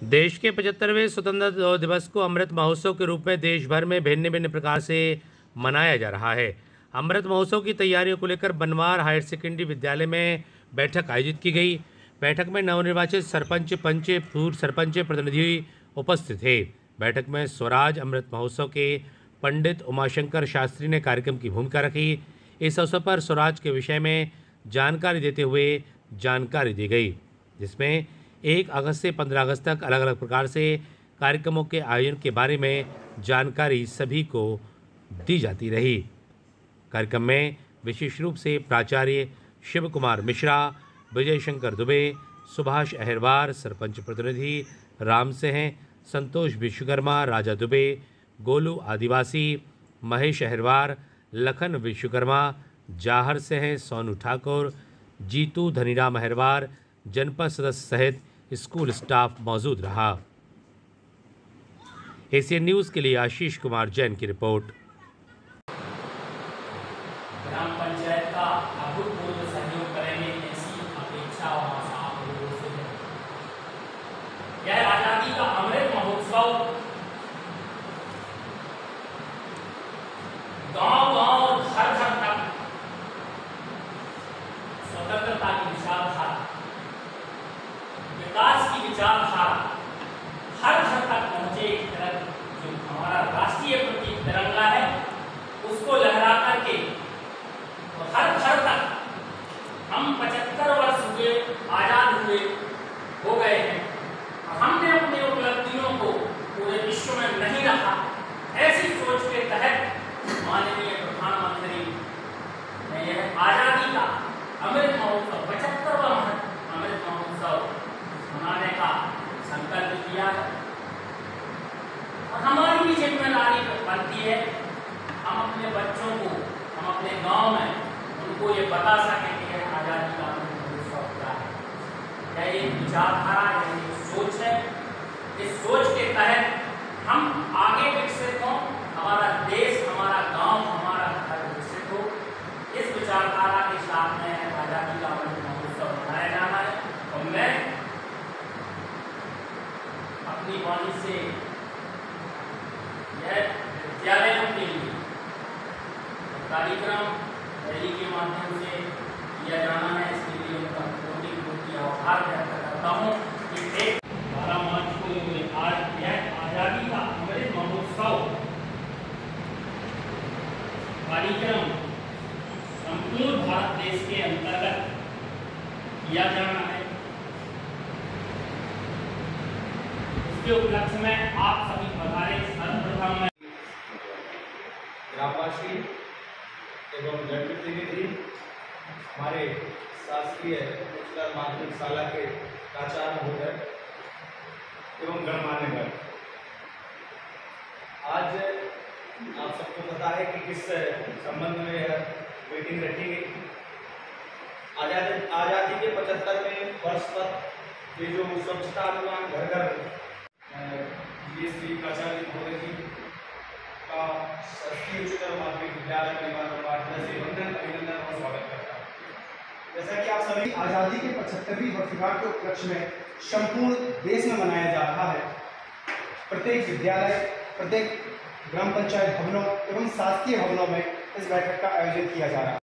देश के 75वें स्वतंत्रता दिवस को अमृत महोत्सव के रूप में देश भर में भिन्न भिन्न प्रकार से मनाया जा रहा है। अमृत महोत्सव की तैयारियों को लेकर बनवार हायर सेकेंडरी विद्यालय में बैठक आयोजित की गई। बैठक में नवनिर्वाचित सरपंच, पंच, पूर्व सरपंच प्रतिनिधि उपस्थित थे। बैठक में स्वराज अमृत महोत्सव के पंडित उमाशंकर शास्त्री ने कार्यक्रम की भूमिका रखी। इस अवसर पर स्वराज के विषय में जानकारी देते हुए जानकारी दी गई, जिसमें 1 अगस्त से 15 अगस्त तक अलग अलग प्रकार से कार्यक्रमों के आयोजन के बारे में जानकारी सभी को दी जाती रही। कार्यक्रम में विशेष रूप से प्राचार्य शिव कुमार मिश्रा, विजय शंकर दुबे, सुभाष अहिरवार, सरपंच प्रतिनिधि राम सिंह, संतोष विश्वकर्मा, राजा दुबे, गोलू आदिवासी, महेश अहिरवार, लखन विश्वकर्मा, जाहर सिंह, सोनू ठाकुर, जीतू धनीराम अहिरवार, जनपद सदस्य सहित स्कूल स्टाफ मौजूद रहा। एशियन न्यूज़ के लिए आशीष कुमार जैन की रिपोर्ट। ग्राम पंचायत का अभूतपूर्व सहयोग करेंगे, ऐसी अपेक्षा और आशा आप लोगों से है। यह आजादी का अमृत महोत्सव गांव-गांव और घर-घर तक स्वतंत्रता की विचारधारा, विकास की विचारधारा हर घर तक पहुंचे। जो हमारा राष्ट्रीय प्रतीक तिरंगा है, उसको लहरा करके तो हर घर तक हम 75 वर्ष हुए, आजाद हुए हो गए हैं और हमने अपनी उपलब्धियों को पूरे विश्व में नहीं रखा। ऐसी सोच के तहत माननीय प्रधानमंत्री ने यह आजादी का अमृत महोत्सव, 75वां अमृत महोत्सव मनाने का संकल्प किया है और हमारी भी जिम्मेदारी बनती है हम अपने बच्चों को, हम अपने गांव में उनको ये बता सकें कि यह आजादी का अमृत महोत्सव क्या है। यह एक विचारधारा, यह एक सोच है। इस सोच के तहत हम आगे विकसित हों, हमारा देश, हमारा गांव, हमारा घर विकसित हो। इस विचारधारा के साथ में आजादी का अमृत महोत्सव मनाया जाना है और मैं अपनी वाणी से यह विद्यालयों के लिए कार्यक्रम रैली के माध्यम से किया जाना है। इसके लिए उनका कोटि आभार व्यक्त करता हूँ कि 12 मार्च को आज यह आजादी का अमृत महोत्सव कार्यक्रम संपूर्ण भारत देश के अंतर्गत किया जाना है। इसके उपलक्ष्य में आप सभी पधारे। सर्वप्रथम में ग्रामवासी एवं जनप्रतिनिधि, हमारे शासकीय उच्चतर माध्यमिक शाला के प्राचार्य महोदय एवं गणमान्यगण, आज आप सबको पता है कि किस संबंध में यह मीटिंग रखी गई। आज़ादी के 75वें वर्ष पर ये जो स्वच्छता अभियान घर घर श्री प्राचार्य महोदय जी का शासकीय उच्चतर माध्यमिक विद्यालय परिवार से वंदन, अभिनंदन और स्वागत करता हूँ। जैसा कि आप सभी आज़ादी के 75वीं वर्षगांठ के उपलक्ष्य में संपूर्ण देश में मनाया जा रहा है। प्रत्येक विद्यालय, प्रत्येक ग्राम पंचायत भवनों एवं शासकीय भवनों में इस बैठक का आयोजन किया जा रहा है।